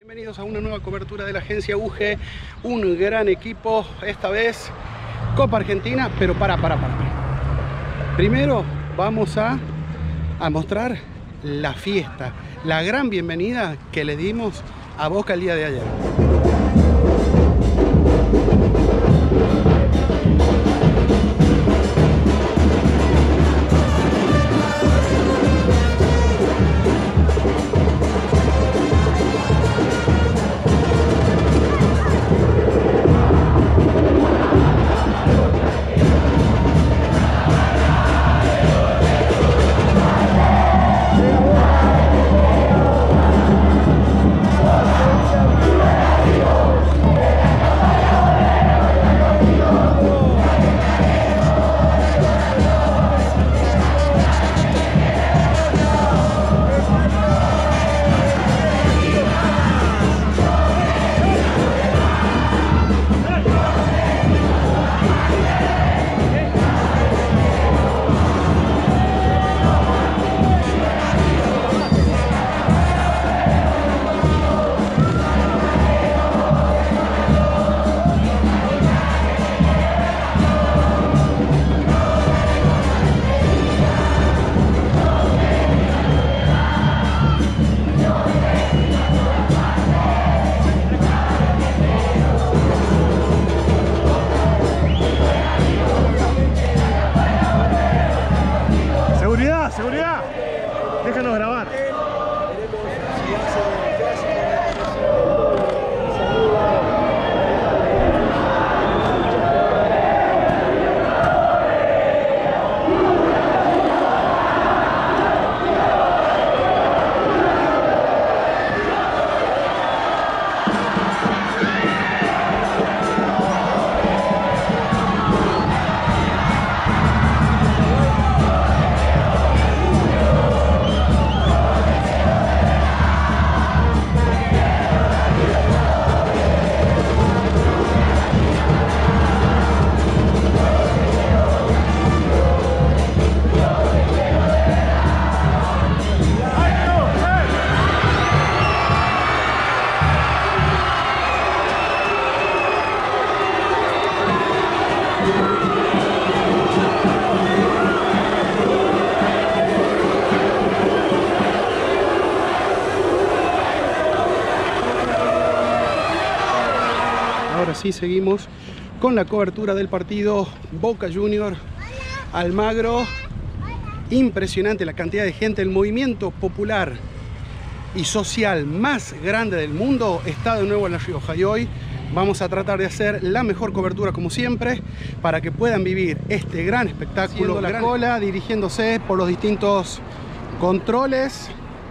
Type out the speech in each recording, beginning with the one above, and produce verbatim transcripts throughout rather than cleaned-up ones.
Bienvenidos a una nueva cobertura de la agencia U G, un gran equipo, esta vez Copa Argentina, pero para, para, para. Primero vamos a, a mostrar la fiesta, la gran bienvenida que le dimos a Boca el día de ayer. ¡Seguridad! Déjanos grabar. Ahora sí seguimos con la cobertura del partido Boca Juniors Almagro. Impresionante la cantidad de gente, el movimiento popular y social más grande del mundo está de nuevo en La Rioja, y hoy vamos a tratar de hacer la mejor cobertura como siempre para que puedan vivir este gran espectáculo. La cola dirigiéndose por los distintos controles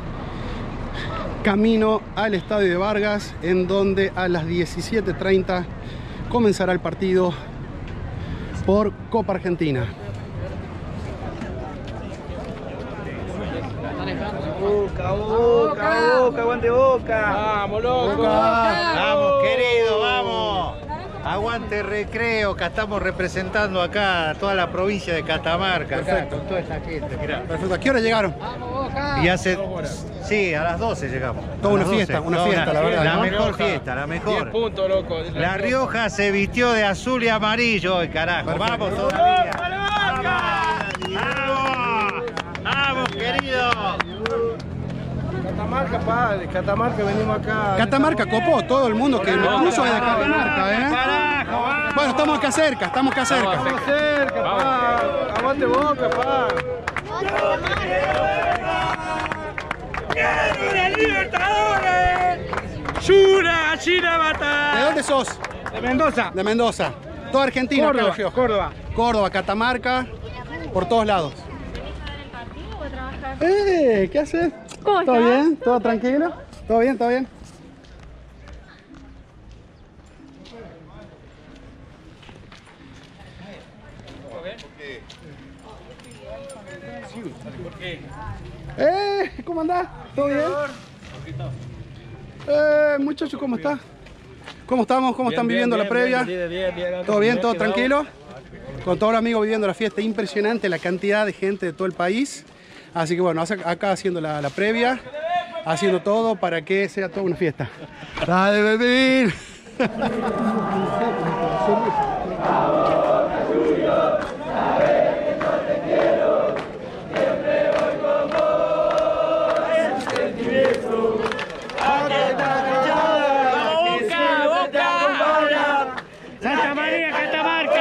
camino al estadio de Vargas, en donde a las diecisiete treinta comenzará el partido por Copa Argentina. Boca, Boca, Boca, aguante Boca. Vamos, loco. Vamos, querido, vamos. Aguante Recreo, que estamos representando acá a toda la provincia de Catamarca. Perfecto. Con toda esta gente, mirá. Perfecto. ¿A qué hora llegaron? Y hace... Sí, a las doce llegamos. Toda A una las doce. fiesta, una No, fiesta, la verdad, La ¿no? mejor fiesta, la mejor. diez puntos, loco. La Rioja se vistió de azul y amarillo hoy, carajo. Perfecto. Vamos todavía. ¡Vamos! ¡Vamos, querido! Catamarca, padre. Catamarca, venimos acá. Catamarca copó, todo el mundo que incluso es de Catamarca, ¿eh? ¡Carajo, vamos! Bueno, estamos acá cerca, estamos acá cerca. Estamos cerca, pa. Aguante Boca, pa. ¡Quiero una Libertadores! ¡Yura, China, ¿De Bata! dónde sos? De Mendoza. De Mendoza. Toda Argentina, acá en La Córdoba, Rioja. Córdoba. Córdoba, Catamarca, por todos lados. ¿Partido o trabajar? ¡Eh! ¿Qué haces? ¿Cómo ¿Todo estás? bien? ¿Todo tranquilo? ¿Todo bien? ¿Todo bien? ¡Eh! ¿Cómo andás? ¿Todo bien? Eh, muchachos, ¿cómo está? ¿Cómo estamos? ¿Cómo están viviendo la previa? ¿Todo bien? ¿Todo tranquilo? Con todos los amigos viviendo la fiesta. Impresionante la cantidad de gente de todo el país. Así que bueno, acá haciendo la, la previa. haciendo todo para que sea toda una fiesta. ¡Dale, bebé! Santa María, Catamarca.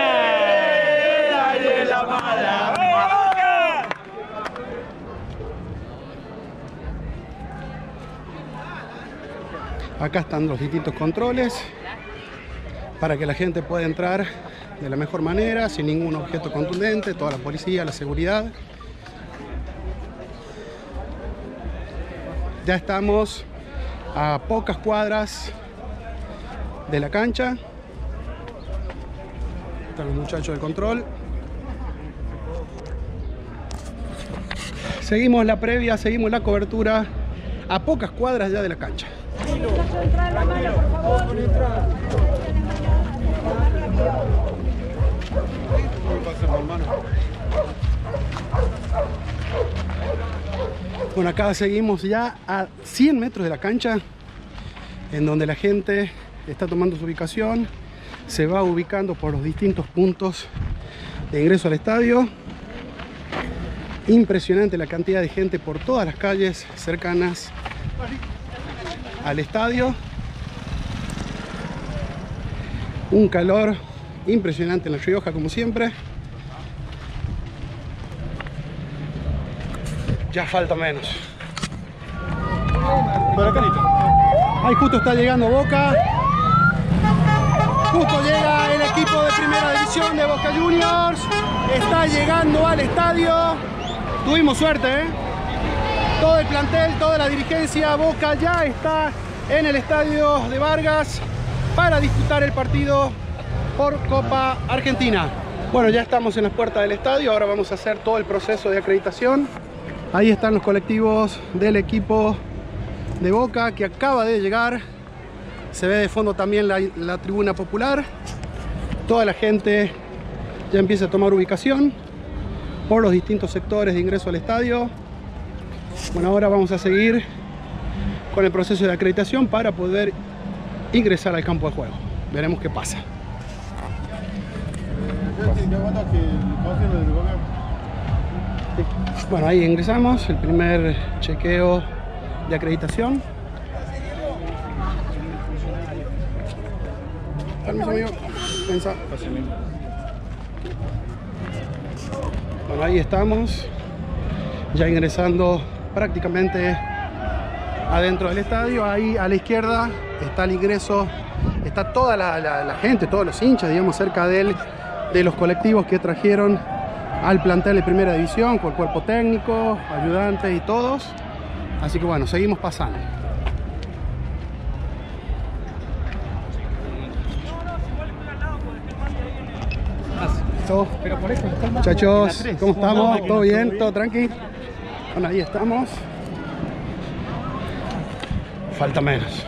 Acá están los distintos controles para que la gente pueda entrar de la mejor manera, sin ningún objeto contundente, toda la policía, la seguridad. Ya estamos a pocas cuadras de la cancha. Están los muchachos del control. Seguimos la previa, seguimos la cobertura a pocas cuadras ya de la cancha. Bueno, acá seguimos ya a cien metros de la cancha, en donde la gente está tomando su ubicación, se va ubicando por los distintos puntos de ingreso al estadio. Impresionante la cantidad de gente por todas las calles cercanas al estadio. Un calor impresionante en La Rioja, como siempre. Ya falta menos. Ahí justo está llegando Boca. Justo llega el equipo de primera división de Boca Juniors. Está llegando al estadio. Tuvimos suerte, ¿eh? Todo el plantel, toda la dirigencia Boca ya está en el estadio de Vargas para disputar el partido por Copa Argentina. Bueno, ya estamos en las puertas del estadio. Ahora vamos a hacer todo el proceso de acreditación. Ahí están los colectivos del equipo de Boca que acaba de llegar. Se ve de fondo también la, la tribuna popular. Toda la gente ya empieza a tomar ubicación por los distintos sectores de ingreso al estadio. Bueno, ahora vamos a seguir con el proceso de acreditación para poder ingresar al campo de juego. Veremos qué pasa. Bueno, ahí ingresamos, el primer chequeo de acreditación. Permiso, amigo. Pensa. Bueno, ahí estamos, ya ingresando prácticamente adentro del estadio. Ahí a la izquierda está el ingreso, está toda la, la, la gente, todos los hinchas, digamos, cerca de él, de los colectivos que trajeron al plantel de primera división, con el cuerpo técnico, ayudantes y todos. Así que bueno, seguimos pasando. Muchachos, ¿cómo estamos? ¿Todo bien? ¿Todo tranqui? Bueno, ahí estamos. Falta menos.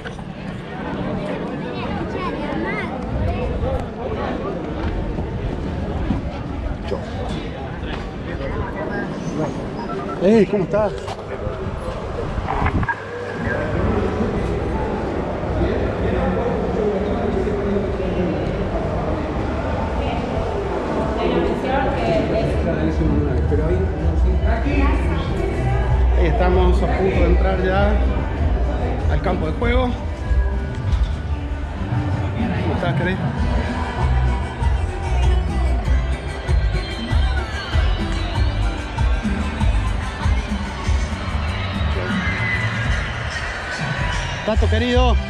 Hey, ¿cómo estás? Ahí estamos a punto de entrar ya al campo de juego. ¿Cómo estás, querés? Tato, querido. ¿Todo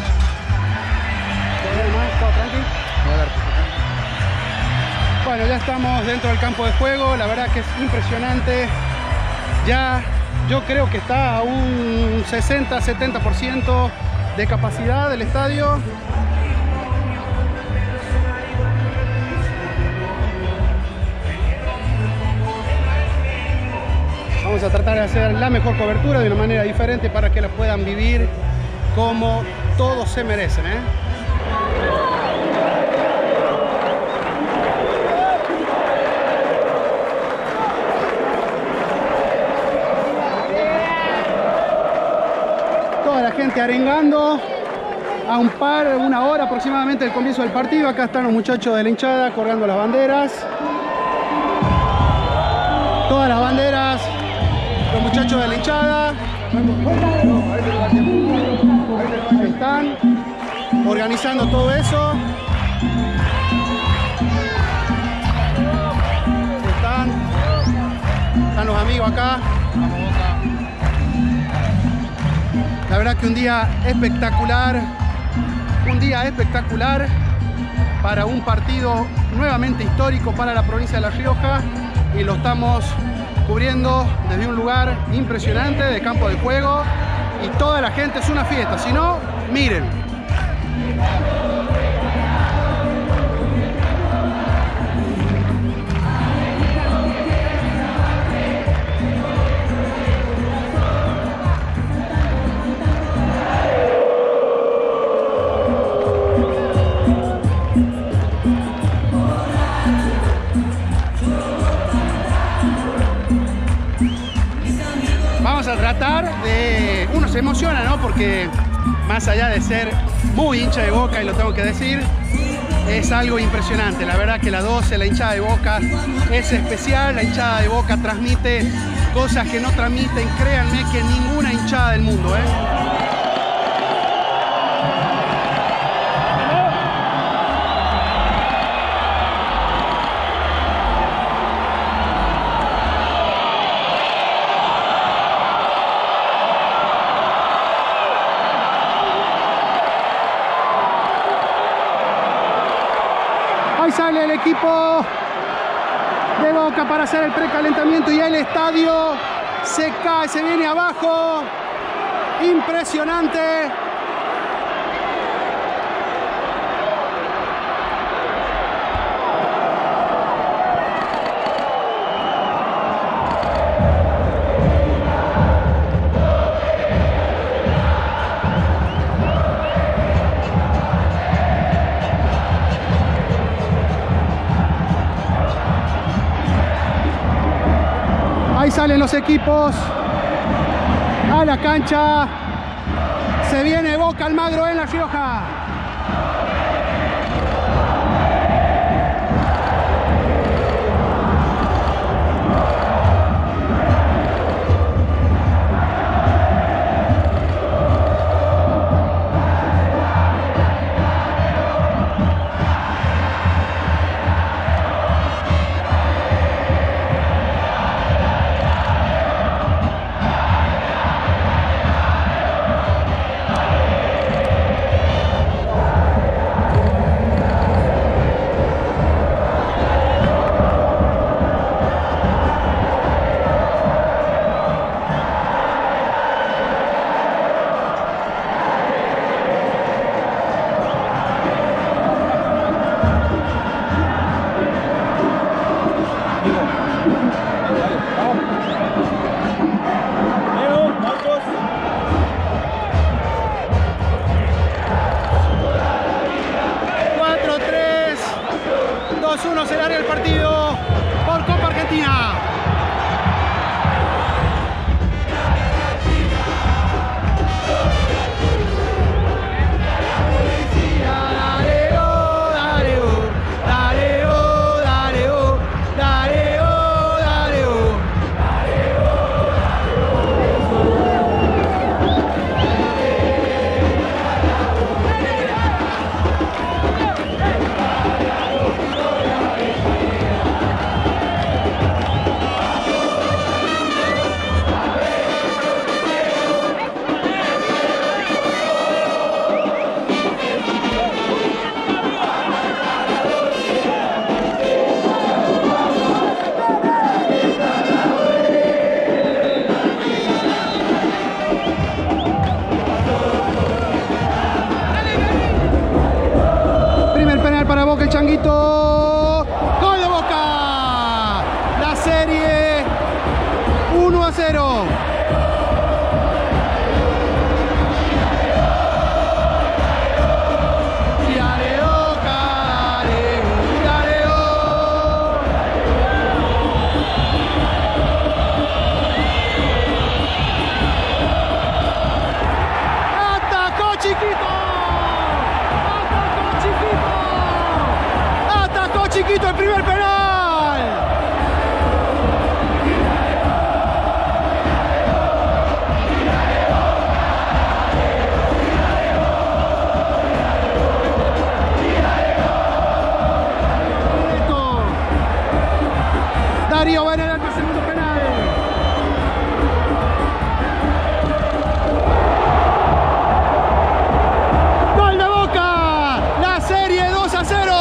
bien, más? ¿Todo tranqui? Bueno, ya estamos dentro del campo de juego. La verdad que es impresionante. Ya yo creo que está a un sesenta a setenta por ciento de capacidad del estadio. Vamos a tratar de hacer la mejor cobertura de una manera diferente para que la puedan vivir como todos se merecen, ¿eh? gente arengando a un par, una hora aproximadamente del comienzo del partido. Acá están los muchachos de la hinchada colgando las banderas. Todas las banderas, los muchachos de la hinchada. Están organizando todo eso. Están, están los amigos acá. La verdad que un día espectacular, un día espectacular para un partido nuevamente histórico para la provincia de La Rioja, y lo estamos cubriendo desde un lugar impresionante de campo de juego, y toda la gente es una fiesta. Si no, miren. A tratar de... Uno se emociona, ¿no? Porque más allá de ser muy hincha de Boca, y lo tengo que decir, es algo impresionante. La verdad que la doce, la hinchada de Boca, es especial. La hinchada de Boca transmite cosas que no transmiten, créanme, que ninguna hinchada del mundo, ¿eh? Ahí sale el equipo de Boca para hacer el precalentamiento, y el estadio se cae, se viene abajo. Impresionante. Ahí salen los equipos a la cancha. Se viene Boca Almagro en La Rioja. primer penal. Darío va en el arco, segundo penal. Gol de Boca, la serie dos a cero.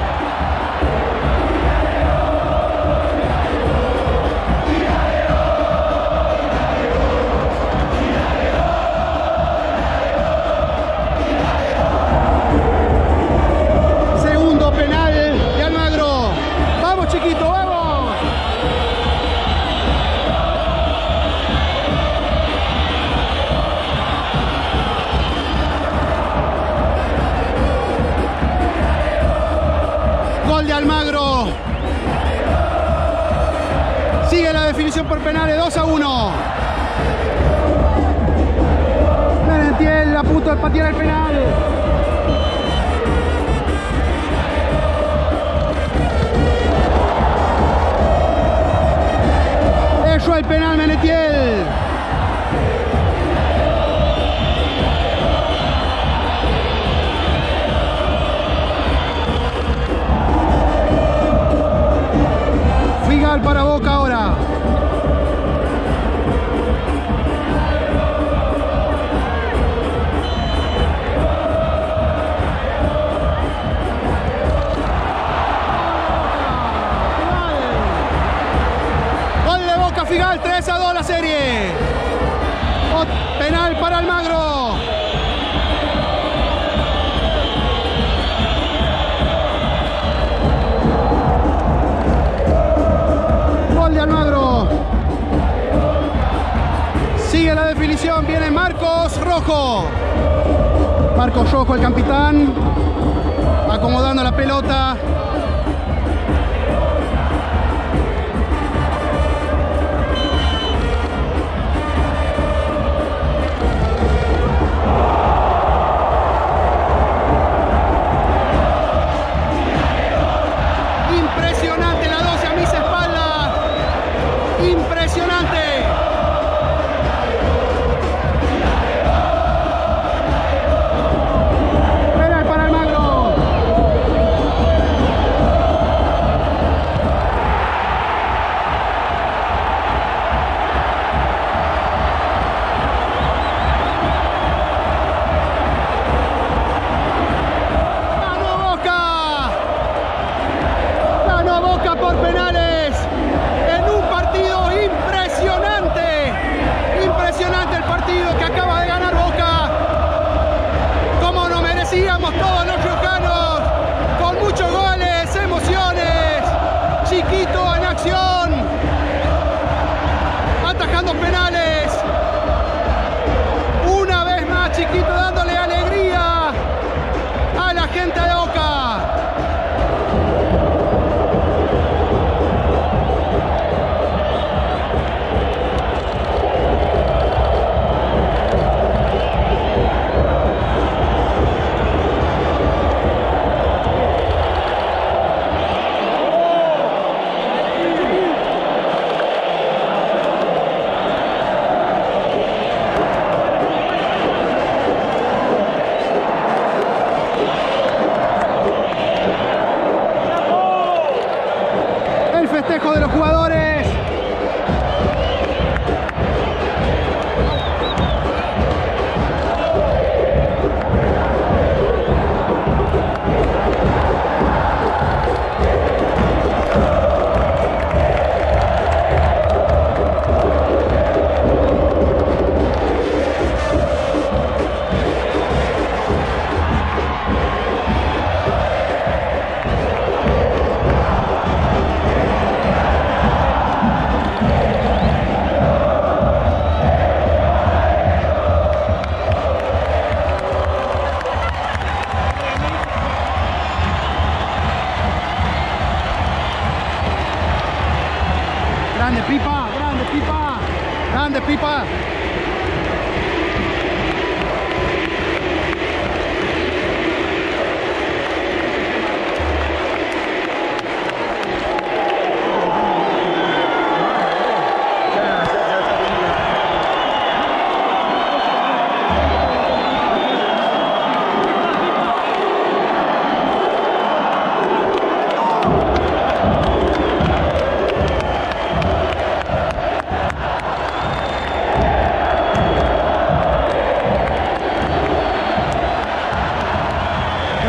Segundo penal de Almagro. Vamos, chiquito, vamos. Gol de Almagro. Sigue la definición por penales, dos a uno. Merentiel a punto de patear el penal. Eso el penal, Merentiel. Figal para Boca ahora. Gol de Boca, Figal, tres a dos la serie. Penal para Almagro. Gol de Almagro. Sigue la definición, viene Marcos Rojo. Marcos Rojo, el capitán, acomodando la pelota. Impresionante la doce a mis espaldas. Impresionante. Penal para Almagro.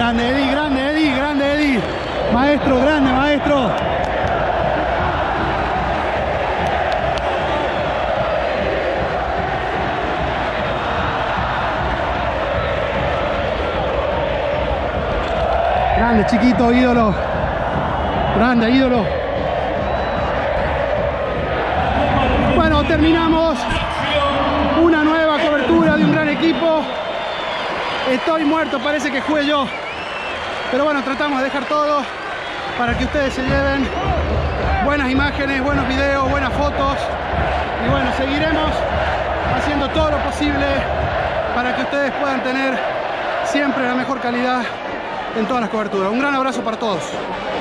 Grande Eddie, grande Eddie, grande Eddie. Maestro, grande maestro. Grande chiquito, ídolo. Grande ídolo. Bueno, terminamos una nueva cobertura de un gran equipo. Estoy muerto, parece que jugué yo. Pero bueno, tratamos de dejar todo para que ustedes se lleven buenas imágenes, buenos videos, buenas fotos. Y bueno, seguiremos haciendo todo lo posible para que ustedes puedan tener siempre la mejor calidad en todas las coberturas. Un gran abrazo para todos.